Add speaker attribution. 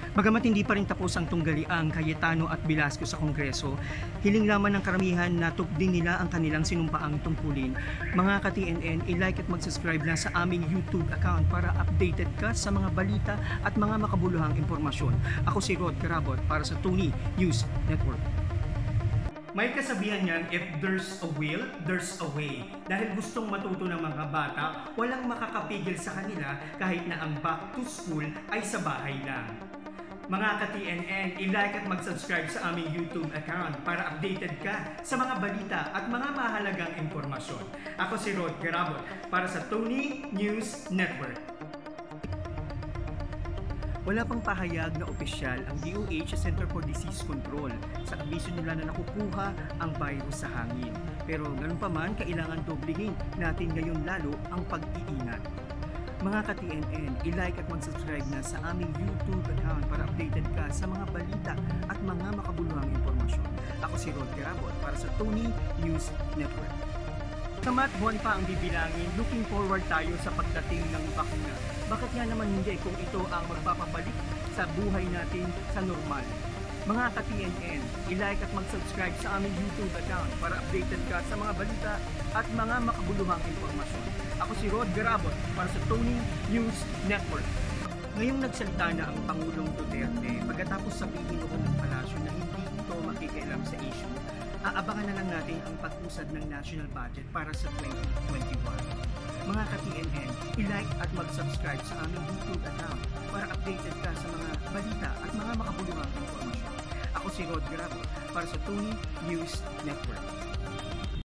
Speaker 1: Bagamat hindi pa rin tapos ang tunggaliang Cayetano at Velasco sa Kongreso, hiling lamang ng karamihan na tupdin nila ang kanilang sinumpaang tungkulin. Mga ka-TNN, i-like at mag-subscribe na sa aming YouTube account para updated ka sa mga balita at mga makabuluhang impormasyon. Ako si Rod Carabot para sa Tony News Network. May kasabihan yan, if there's a will, there's a way. Dahil gustong matuto ng mga bata, walang makakapigil sa kanila kahit na ang back to school ay sa bahay lang. Mga ka-TNN, i-like at mag-subscribe sa aming YouTube account para updated ka sa mga balita at mga mahalagang impormasyon. Ako si Rod Carabot para sa Tony News Network. Wala pang pahayag na opisyal ang DOH Center for Disease Control sa abiso nila na nakukuha ang virus sa hangin. Pero ganun pa man, kailangan doblehin natin ngayon lalo ang pag-iingat. Mga ka-TNN, i-like at mag-subscribe na sa aming YouTube account para updated ka sa mga balita at mga makabuluhang impormasyon. Ako si Rod Carabot para sa Tony News Network. Kamat buwan pa ang bibilangin, looking forward tayo sa pagdating ng bakuna. Bakit nga naman hindi kung ito ang magpapabalik sa buhay natin sa normal? Mga ka-TNN, i-like at mag-subscribe sa aming YouTube account para updated ka sa mga balita at mga makabuluhang informasyon. Ako si Rod Carabot para sa Tony News Network. Ngayong nagsalita na ang Pangulong Duterte pagkatapos sabihin noon ng palasyo na hindi ito makikialam sa issue, aabangan na lang natin ang pag-usad ng national budget para sa 2021. Mga ka-TNN, i-like at mag-subscribe sa aming YouTube account para updated ka sa mga balita at mga makabuluhang informasyon. Ako si Rod Carabot para sa Tony News Network.